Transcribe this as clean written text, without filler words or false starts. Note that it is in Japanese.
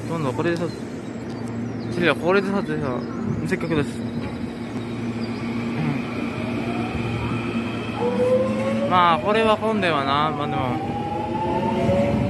どんどんこれでさ、チリはこれでさってさ、せっかくです。まあ、これは混んではな。まあでも、